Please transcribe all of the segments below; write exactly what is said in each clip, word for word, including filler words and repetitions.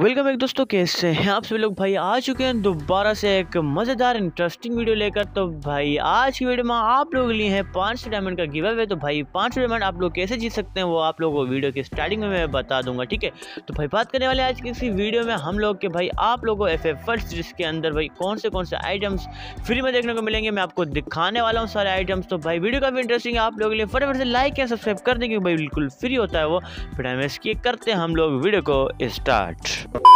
Welcome back दोस्तों, कैसे हैं आप सभी लोग। भाई आ चुके हैं दोबारा से एक मज़ेदार इंटरेस्टिंग वीडियो लेकर। तो भाई आज की वीडियो में आप लोगों के लिए है पाँच सौ डायमंड का गिव अवे। तो भाई पाँच सौ डायमंड आप लोग कैसे जीत सकते हैं वो आप लोगों को वीडियो की स्टार्टिंग में मैं बता दूंगा, ठीक है। तो भाई बात करने वाले आज की इसी वीडियो में हम लोग के भाई आप लोगों को एफ एफ फर्स्ट सीरीज के अंदर भाई कौन से कौन से आइटम्स फ्री में देखने को मिलेंगे, मैं आपको दिखाने वाला हूँ सारे आइटम्स। तो भाई वीडियो काफ़ी इंटरेस्टिंग है आप लोगों के लिए, फटाफट से लाइक या सब्सक्राइब कर देंगे भाई, बिल्कुल फ्री होता है वो। फिर हम इसकी करते हैं हम लोग वीडियो को स्टार्ट।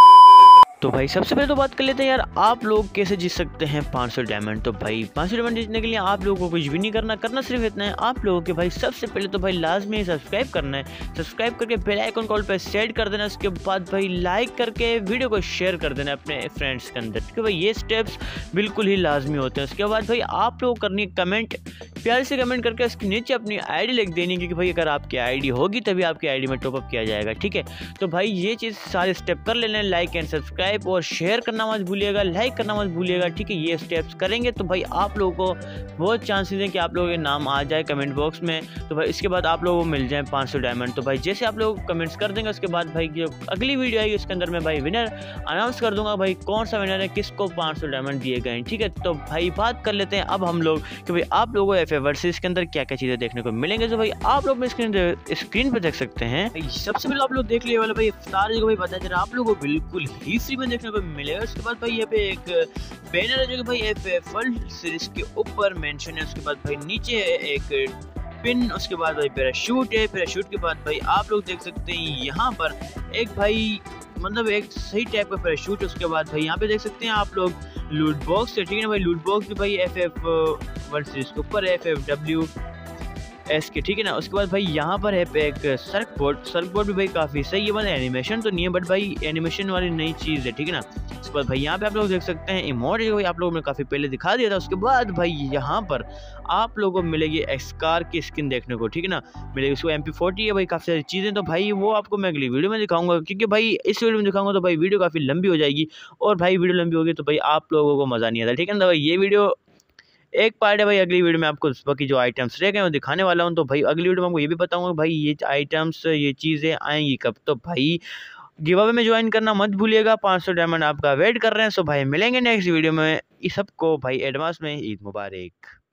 तो भाई सबसे पहले तो बात कर लेते हैं यार आप लोग कैसे जीत सकते हैं पाँच सौ डायमंड। तो भाई पाँच सौ डायमंड जीतने के लिए आप लोगों को कुछ भी नहीं करना करना सिर्फ इतना है, आप लोगों के भाई सबसे पहले तो भाई लाजमी सब्सक्राइब करना है। सब्सक्राइब करके बेल आइकन कॉल पर सेट कर देना, उसके बाद भाई लाइक करके वीडियो को शेयर कर देना अपने फ्रेंड्स के अंदर, ठीक है भाई। ये स्टेप्स बिल्कुल ही लाजमी होते हैं। उसके बाद भाई आप लोग करनी है कमेंट, प्यार से कमेंट करके उसके नीचे अपनी आईडी लिख देनी, क्योंकि भाई अगर आपकी आईडी होगी तभी आपकी आईडी में टॉपअप किया जाएगा, ठीक है। तो भाई ये चीज़ सारे स्टेप कर लेना, लाइक एंड सब्सक्राइब और शेयर करना मत भूलिएगा, लाइक करना मत भूलिएगा, ठीक है। ये स्टेप्स करेंगे तो भाई आप लोगों को बहुत चांसेस हैं कि आप लोगों के नाम आ जाए कमेंट बॉक्स में। तो भाई इसके बाद आप लोगों को मिल जाए पाँच सौ डायमंड। तो भाई जैसे आप लोग कमेंट्स कर देंगे उसके बाद भाई जो अगली वीडियो आएगी उसके अंदर मैं भाई विनर अनाउंस कर दूंगा, भाई कौन सा विनर है, किसको पाँच सौ डायमंड दिए गए हैं, ठीक है। तो भाई बात कर लेते हैं अब हम लोग कि भाई आप लोगों को एफ एफ वर्सेस के अंदर क्या क्या चीज़ें देखने को मिलेंगे। तो भाई आप लोग स्क्रीन स्क्रीन पर देख सकते हैं। सबसे पहले आप लोग देख लिए वाला भाई इफ्तार जो भाई बताया जा रहा है आप लोगों को बिल्कुल ही फ्री में देखने को मिलेगा। उसके बाद भाई यहाँ पे एक बैनर है जो कि भाई एफ एफ वर्ल्ड सीरीज के ऊपर मेंशन है। उसके बाद भाई नीचे है एक पिन, उसके बाद भाई पैराशूट है। पैराशूट के बाद भाई आप लोग देख सकते हैं यहाँ पर एक भाई मतलब एक सही टाइप का पैराशूट। उसके बाद भाई यहाँ पे देख सकते हैं आप लोग लूट बॉक्स है, ठीक है भाई। लूट बॉक्स भी भाई एफ एफ वर्ल्ड सीरीज के ऊपर एफ एफ डब्ल्यू एस के, ठीक है ना। उसके बाद भाई यहाँ पर है एक सर्क बोर्ड। सर्क बोर्ड भी भाई काफ़ी सही है, मतलब एनिमेशन तो नहीं है बट भाई एनिमेशन वाली नई चीज़ है, ठीक है ना। उसके बाद भाई यहाँ पे आप लोग देख सकते हैं इमोट जो भाई आप लोगों ने काफ़ी पहले दिखा दिया था। उसके बाद भाई यहाँ पर आप लोगों को मिलेगी एक्सकार की स्किन देखने को, ठीक है ना, मिलेगी। उसको एम पी फोर्टी है भाई, काफ़ी सारी चीज़ें। तो भाई वो आपको मैं अगली वीडियो में दिखाऊंगा, क्योंकि भाई इस वीडियो में दिखाऊंगा तो भाई वीडियो काफ़ी लंबी हो जाएगी, और भाई वीडियो लंबी होगी तो भाई आप लोगों को मज़ा नहीं आता, ठीक है ना। भाई ये वीडियो एक पार्ट है भाई, अगली वीडियो में आपको बाकी जो आइटम्स रह गए वो दिखाने वाला हूँ। तो भाई अगली वीडियो में आपको ये भी बताऊंगा भाई ये आइटम्स ये चीज़ें आएंगी कब। तो भाई गिव अवे में ज्वाइन करना मत भूलिएगा, पाँच सौ डायमंड आपका वेट कर रहे हैं। सो भाई मिलेंगे नेक्स्ट वीडियो में। इस सबको भाई एडवांस में ईद मुबारक।